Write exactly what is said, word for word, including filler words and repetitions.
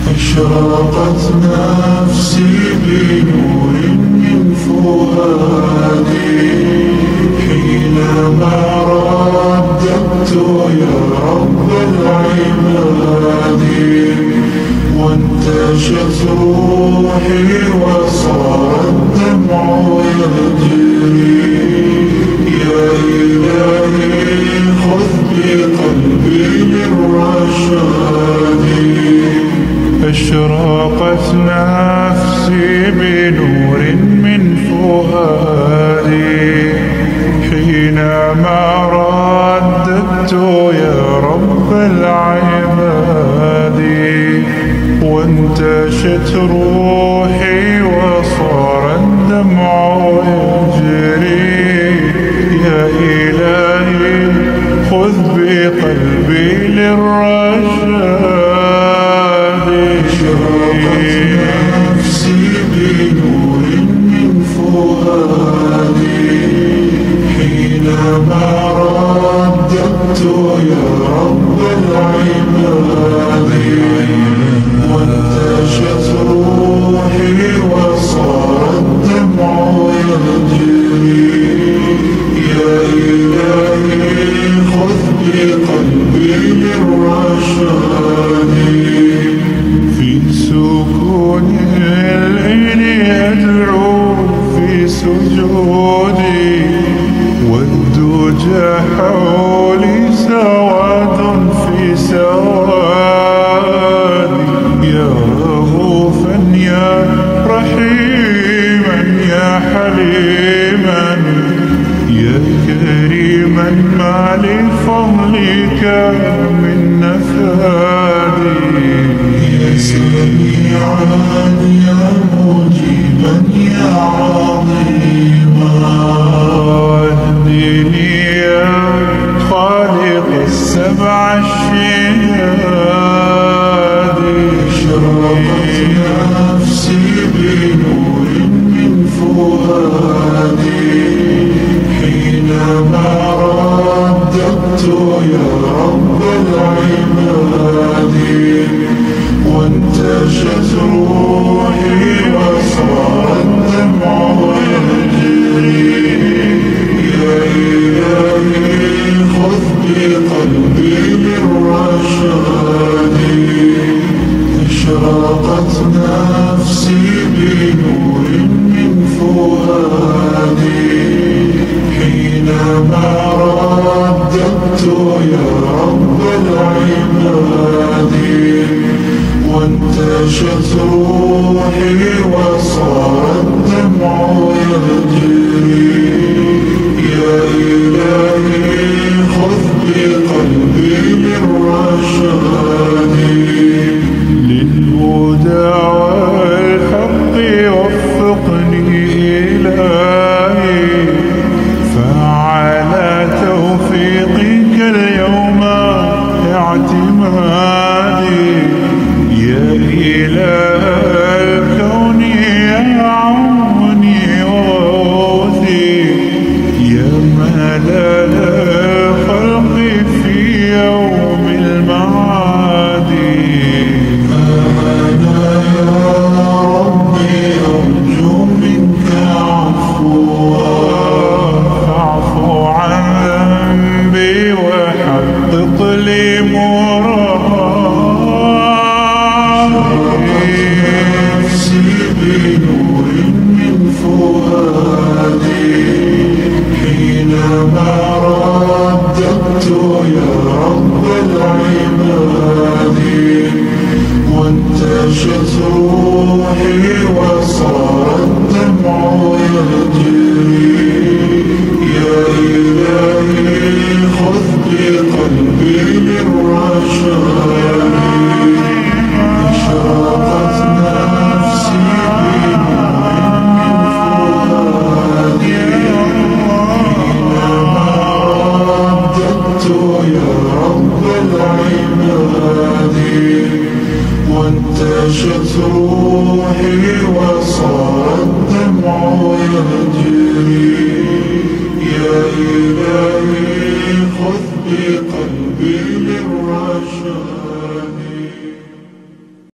أشرقت نفسي بنور من فؤادي حينما رددت يا رب العباد، وانتشت روحي وصار الدمع يجري. يا إلهي خذ بقلبي للرشاد. أشرقت نفسي بنور من فؤادي حينما رددت يا رب العباد، وانتشت روحي وصار الدمع يجري. يا إلهي خذ بقلبي للرشاد. نفسي بنور من فؤادي حينما رددت يا رب العباد، وانتشت روحي وصار الدمع يجري. يا إلهي خذ بقلبي للرشاد. في سكون الليل أدعو في سجودي، والدجى حولي سواد في سوادي. يا رؤوفا يا رحيما يا حليما يا كريما ما لفضلك من نفادي. يا سميعا يا مجيبا يا عظيما اهدني يا خالق السبع الشهاد. أشرقت نفسي بنور من فؤادي حينما رددت يا رب العباد، وانتشت روحي وصار الدمع يجري. يا إلهي خذ بقلبي للرشاد. أشرقت نفسي بنور من فؤادي حينما رددت يا رب العباد، وانتشت روحي وصار الدمع يجري. يا إلهي خذ بقلبي للرشاد. للهدى والحق وفقني إلهي، فعلى توفيقك اليوم اعتمادي. يا إله الكون يا عوني وغوثي، يا ملل الخلق في يوم المعاد. أنا يا ربي أرجو منك عفوا، فاعفو عن ذنبي وحقق لي مرادي. نفسي بنور من فؤادي حينما رددت يا رب العباد، وانتشت روحي وصار الدمع يجري. يا إلهي خذ بقلبي للرشاد. أشرقت نفسي بنور من فؤادي حينما رددت يا رب العباد، وانتشت روحي وصار الدمع يجري. يا إلهي خذ بقلبي للرشاد.